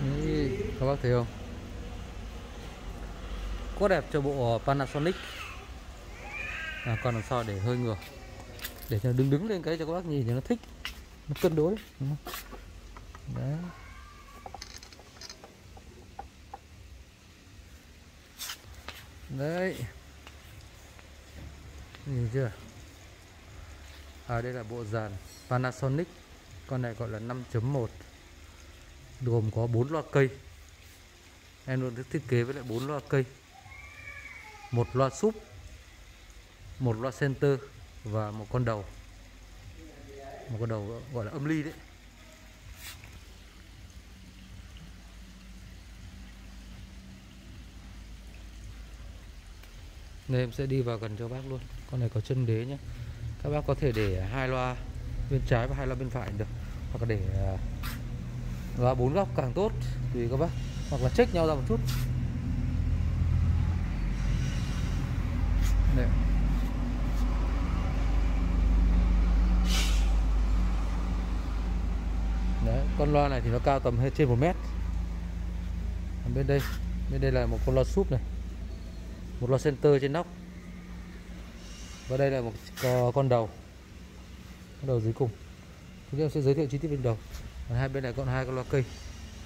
Đấy, các bác thấy không? Quá đẹp cho bộ Panasonic. Còn đằng sau để hơi ngược, để cho đứng đứng lên cái cho các bác nhìn cho nó thích, nó cân đối, đúng không? Đấy. Đấy, nhìn chưa? Đây là bộ dàn Panasonic. Con này gọi là 5.1, gồm có 4 loa cây. Em luôn thiết kế với lại 4 loa cây, một loa súp, một loa center và một con đầu gọi là âm ly đấy. Nên em sẽ đi vào gần cho bác luôn. Con này có chân đế nhé. Các bác có thể để 2 loa bên trái và 2 loa bên phải được, hoặc là để loa 4 góc càng tốt tùy các bác, hoặc là check nhau ra một chút. Đấy. Đấy, con loa này thì nó cao tầm trên 1 mét. Bên đây là một con loa súp này, một loa center trên nóc, và đây là một con đầu dưới cùng. Chúng em sẽ giới thiệu chi tiết bên đầu. Và hai bên này còn 2 con loa cây.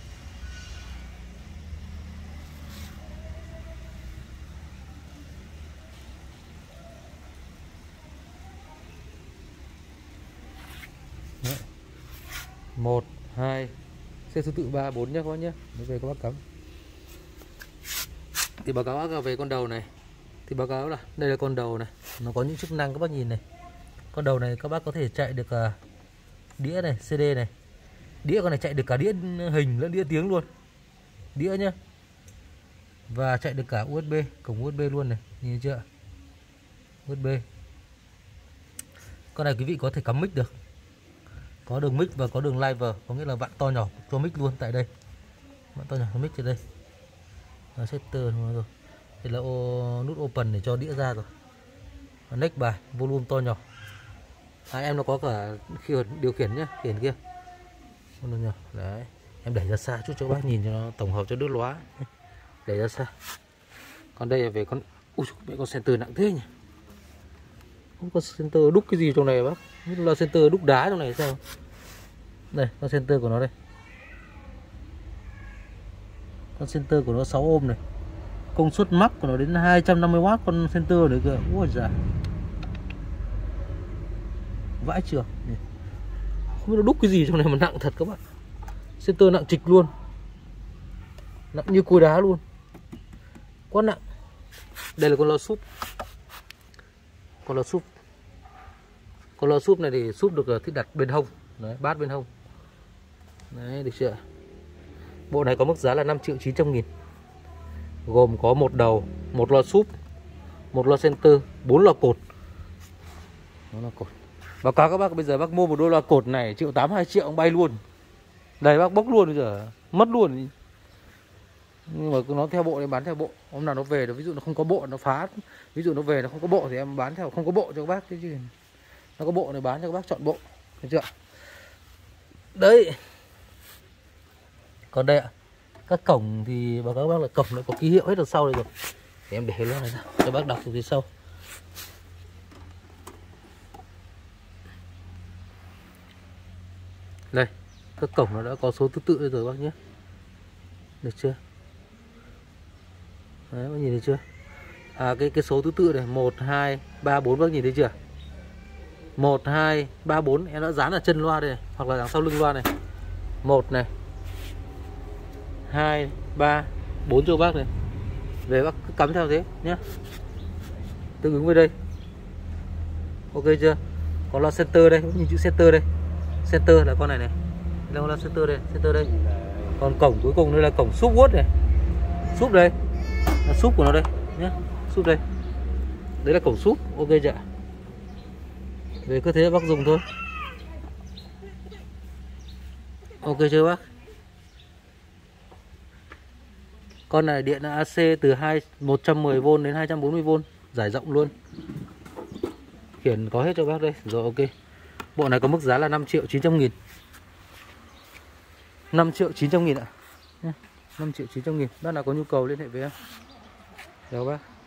Đấy. 1, 2, xe thứ tự 3, 4 nhé các bác nhé. Để về các bác cắm. Thì báo cáo về con đầu này, thì báo cáo là đây là con đầu này, nó có những chức năng các bác nhìn này. Con đầu này các bác có thể chạy được đĩa này, CD này. Đĩa con này chạy được cả đĩa hình lẫn đĩa tiếng luôn. Đĩa nhá. Và chạy được cả USB, cổng USB luôn này, nhìn chưa? USB. Con này quý vị có thể cắm mic được. Có đường mic và có đường live, có nghĩa là vặn to nhỏ cho mic luôn tại đây. Vặn to nhỏ cho mic trên đây. Nó setter rồi. Đây là nút open để cho đĩa ra rồi. Next bài, volume to nhỏ. Em nó có cả khi điều khiển nhá, khiển kia. Nhỏ. Đấy, em đẩy ra xa chút cho bác nhìn cho nó tổng hợp cho đỡ lóa. Đẩy ra xa. Còn đây là về con con center nặng thế nhỉ. Không có center đúc cái gì trong này bác. Như là center đúc đá trong này sao? Đây, con center của nó đây. Con center của nó 6 ohm này. Công suất max của nó đến 250W con center đấy kìa. Ui giời. Vãi chưởng. Không biết nó đúc cái gì trong này mà nặng thật các bạn. Center nặng trịch luôn. Nặng như cối đá luôn. Quá nặng. Đây là con loa súp. Con loa súp này thì súp được thiết đặt bên hông. Đấy, bát bên hông. Đấy, được chưa? Bộ này có mức giá là 5.900.000. Gồm có một đầu, một loa súp, một loa center, 4 loa cột. 4 loa cột. Báo cáo các bác, bây giờ bác mua một đôi loa cột này 1.800.000 2 triệu bay luôn. Đây bác bốc luôn bây giờ, mất luôn. Nhưng mà nó theo bộ thì bán theo bộ. Hôm nào nó về, ví dụ nó không có bộ nó phá. Ví dụ nó về nó không có bộ thì em bán theo không có bộ cho các bác chứ. Nó có bộ này bán cho các bác chọn bộ. Được chưa? Đấy. Còn đây ạ, các cổng thì báo cáo các bác là cổng nó có ký hiệu hết đằng sau đây rồi. Để em để luôn này ra cho bác đọc từ phía sau. Đây, các cổng nó đã có số thứ tự đây rồi bác nhé. Được chưa? Đấy, bác nhìn thấy chưa? Cái số thứ tự này 1, 2, 3, 4 bác nhìn thấy chưa? 1, 2, 3, 4 em đã dán ở chân loa đây này, hoặc là đằng sau lưng loa này. 1 này, 2, 3, 4 cho bác này. Về bác cứ cắm theo thế nhé. Tương ứng với đây. Ok chưa? Còn loa center đây, nhìn chữ center đây. Center là con này này. Đây là loa center đây, Còn cổng cuối cùng đây là cổng súp wood này. Súp đây. Là súp của nó đây nhé. Súp đây. Đấy là cổng súp, ok chưa? Về cứ thế bác dùng thôi. Ok chưa bác? Con này điện AC từ 110V đến 240V, giải rộng luôn. Khiển có hết cho bác đây. Rồi ok. Bộ này có mức giá là 5.900.000. 5.900.000 ạ. 5.900.000. Bác nào có nhu cầu liên hệ với em. Chào bác.